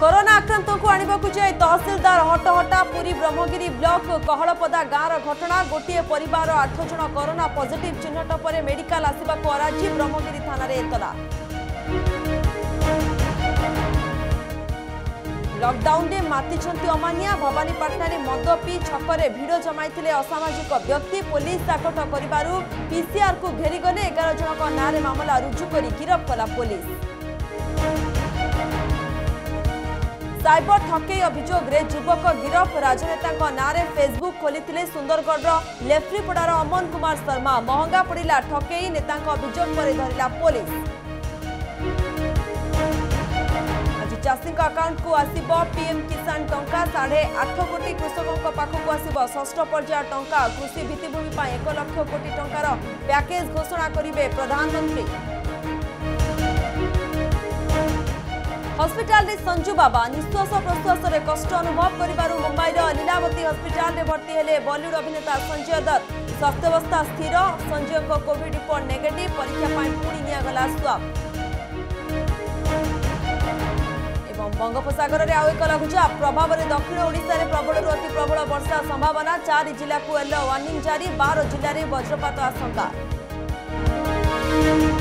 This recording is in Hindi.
कोरोना आक्रांतों को आनिबाकु जाय तहसीलदार हटहटा पुरी ब्रह्मगिरी ब्लॉक कहलपदा गाँवर घटना गोटे परिवार 8 जन कोरोना पॉजिटिव चिन्हट पर मेडिकल आसवाक अराजी ब्रह्मगिरी थाना एतला। लॉकडाउन में मातिछंती अमानिया भवानीपाटना मद पी छकरे भिड़ जमाई असामाजिक व्यक्ति पुलिस ताकट करिबारु पीसीआर को घेरीगले 11 जनक नारे मामला रुजु करी गिरफ कला पुलिस। साइबर ठकई अभियोग रे युवक गिरफ राजनेता नारे फेसबुक खोली सुंदरगढ़ लेफ्रीपड़ार अमन कुमार शर्मा महंगा पड़ा ठकई नेता अभियोग पर धरला पुलिस। चाषी अकाउंट को आसिबो पीएम किसान टंका 8.5 कोटी कृषकों पाखक आसिबो षष्ठ पर्याय टंका कृषि भित्तिभूमि 1 लाख कोटी टंकार पैकेज घोषणा करिवे प्रधानमंत्री। हॉस्पिटल रे संजू बाबा निश्वास प्रश्वास रे कष्ट अनुभव करिबारु मुंबईर लीलावती हॉस्पिटल रे भर्ती हेले बॉलीवुड अभिनेता संजय दत्त। स्वास्थ्यावस्था स्थिर, संजय को कोविड रिपोर्ट नेगेटिव, परीक्षा पाई पुणी नियागला स्वाब। बंगोपसागर में आउ एक लघुचाप प्रभाव में दक्षिण ओडिशा रे प्रबल अति प्रबल वर्षा संभावना। 4 जिला को येलो वार्निंग जारी, 12 जिले में वज्रपात आशंका।